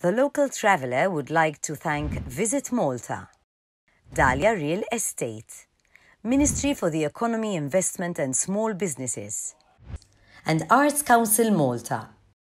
The local traveller would like to thank Visit Malta, Dahlia Real Estate, Ministry for the Economy, Investment and Small Businesses, and Arts Council Malta.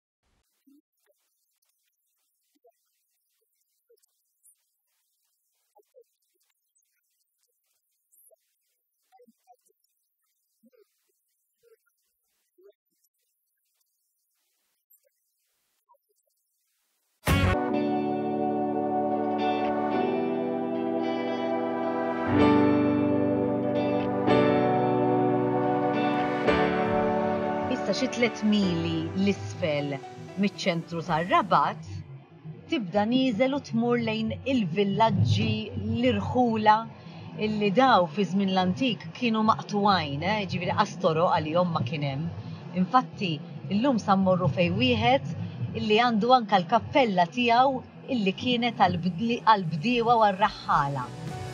Xi 3 mili l-isfel miċ-ċentru tar-Rabat tibda nieżel u tmur lejn il-villaġġi l-irħula illi daw fi żmien l-antik kienu maqtuwajn, ġifieri qastoro għalihom ma kien hemm. Infatti illum sa mmorru fejn wieħed illi għandu anke l-kappella tiegħu illi kienet għall-bdiewa u għar-raħħala.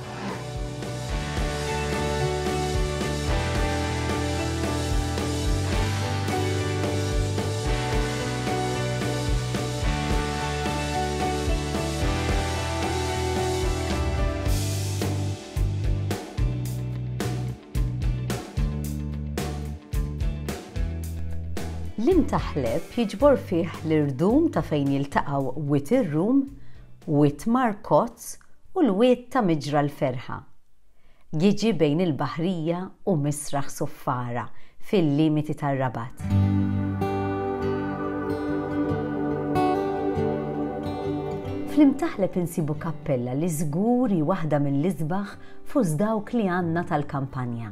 L-Mtaħleb jiġbor fih l-irdum ta' fejn jiltaqgħu wiet ir-rum, wiet markozz u l-wiet ta' miġra l-ferħa. Jiġi bejn il-Baħrija u Misraħ Suffara fil-limiti tar-Rabat. Fl-Mtaħleb insibu kappella li żgur hi waħda mill-isbaħ fost dawk li għandna tal-kampanja.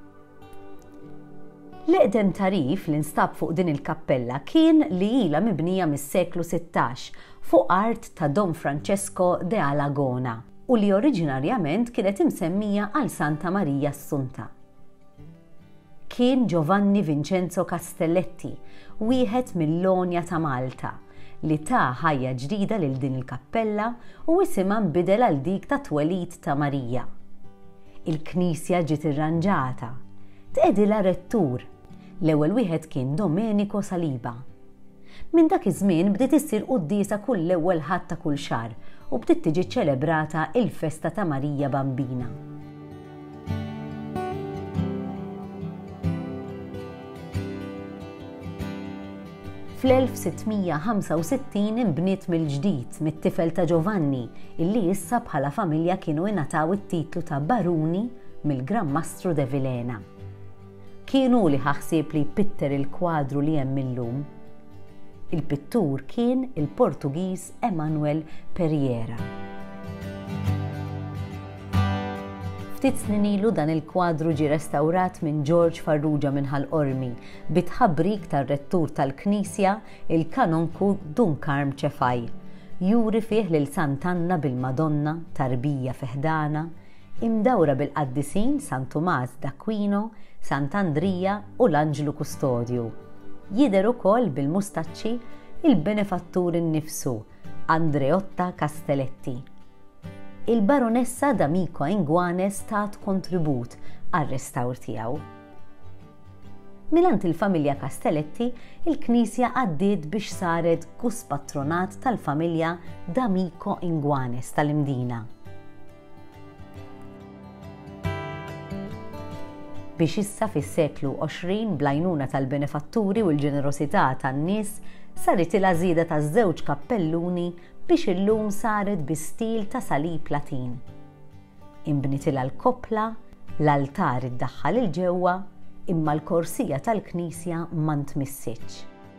L-eqdem tarif li nstab fuq din il-kappella kien li ilha mibnija mis-seklu 16 fuq art ta' Don Francesco de Alagona u li oriġinarjament kienet imsemmija għal Santa Maria Assunta. Kien Giovanni Vincenzo Castelletti, wieħed mill-Lonja ta' Malta, li ta' ħajja ġdida lil din il-kappella u isimha nbidel għal dik ta' twelid ta' Marija. Il-Knisja ġiet irranġata, tqegħdilha rettur. L-ewwel wieħed kien Domenico Saliba. Minn dak iż-żmien bdiet issir qudiesa kull ewwel ħadd ta' kull xahar u bdiet tiġi ċċelebrata il-Festa ta' Marija Bambina. Fl-1665 inbniet mill-ġdid mit-tifel ta' Giovanni illi issa bħala familja kienu ingħataw it-titlu ta' Baruni mill-Gran Mastru de Villena. Kienu li ħaħsib li jpitter il-kwadru li hemm illum. Il-pittur kien il-Portugiż Emanuel Pereira. Ftit snin ilu dan il-kwadru ġie restawrat minn George Farrugia minn Ħal-Qormi bit-tħabbrik tar-rettur tal-Knisja il-Kanonku Dunkarm Ċefaj. Juri fih lil Sant'Anna bil-Madonna, tarbija fiħdana, imdawra bil-qaddisin San Tomás d'Aquino, Sant'Andrija u l-Anġlu Kustodju. Jidher ukoll bil-mustaċċi il-benefattur innifsu Andreotta Castelletti. Il-Baronessa D'Amico Ingwanes tat kontribut għar-restawr tiegħu. Milant il-familja Castelletti, il-Knisja għaddiet biex saret gus patronat tal-familja D'Amico Ingwanes tal-Imdina. Biex issa fis-seklu 20 blajnuna tal-benefatturi u l-ġenerosità tan-nies saret il-għażida taż-żewġ kappelluni biex illum saret bi stil ta' salib Latin. Inbnitilha l-kopla, l-altar iddaħħal il-ġewwa, imma l-korsija tal-Knisja ma ntmissitx.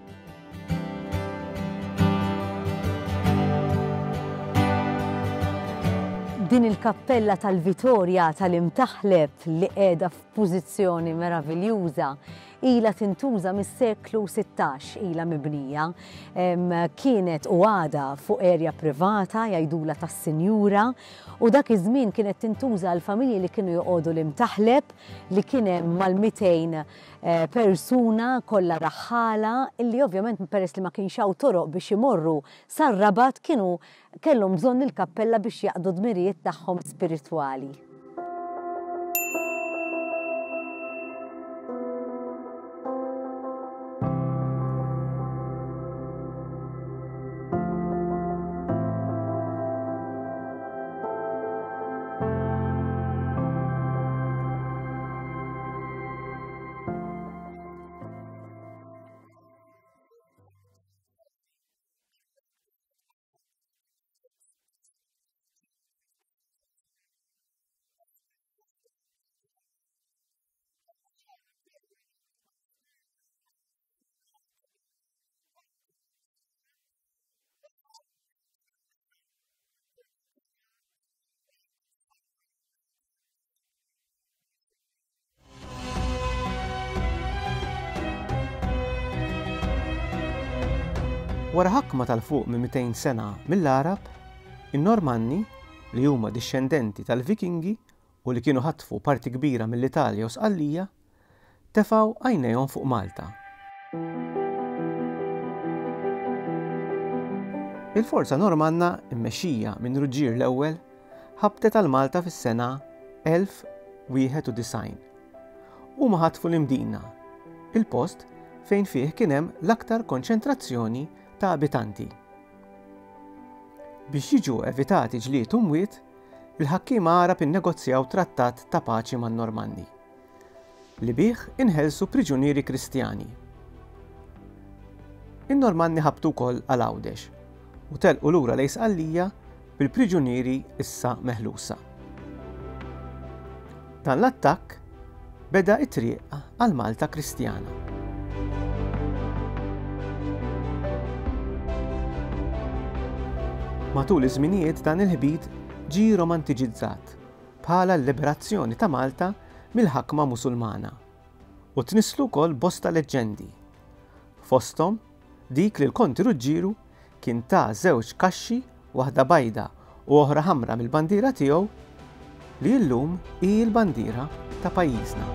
Din il-kappella tal-Vitorja tal-Mtaħleb li qiegħda f'pożizzjoni meraviljuża ilha tintuża mis-seklu 16 ilha mibnija. Kienet u għada fuq erja privata jgħidula tas-Sinjura u dak iż-żmien kienet tintuża għal familji li kienu joqogħdu l-Mtaħleb li kien hemm mal-200 persuna kollha raħħala illi ovvjament peress li ma kienx hawn toroq biex imorru sar-Rabat kienu kellhom bżonn il-kappella biex jaqdu dmirijiet tagħhom spiritwali. Wara ħakma tal-fuq minn 200 sena mill-Arab, in-Normanni li huma dixxendenti tal-Vikingi u li kienu ħatfu parti kbira mill-Italja u Sqallija, tefgħu għajnejhom fuq Malta. Il-forza Normanna mmexxija minn Ruġġier l-ewwel ħabtet għal Malta fis-sena 1091. Huma ħatfu l-Imdina, il-post fejn fih kien hemm l-aktar konċentrazzjoni ta' abitanti. Biex jiġu evitati ġlied u mwiet, il-ħakkiema Arab innegozjaw trattat ta' paċi man-Normanni li bih inħelsu priġunieri Kristjani. In-Normanni ħabtu wkoll għal Għawdex u telqu lura lejn Sqallija bil-priġunieri issa meħlusa. Dan l-attakk beda it-triq għal Malta Kristjana. Matul iż-żminijiet dan il-ħbit ġie romantiġizzat bħala l-liberazzjoni ta' Malta mill-ħakma Musulmana u tniżlu wkoll bosta leġġendi. Fosthom dik li l-Konti Ruġġieru kien ta' żewġ kaxxi, waħda bajda u oħra ħamra mill-bandiera tiegħu li llum hi l-bandiera ta' pajjiżna.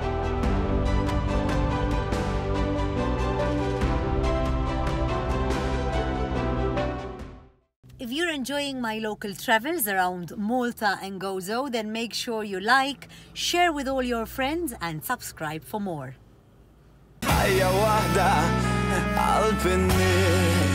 If you're enjoying my local travels around Malta and Gozo, then make sure you like, share with all your friends and subscribe for more.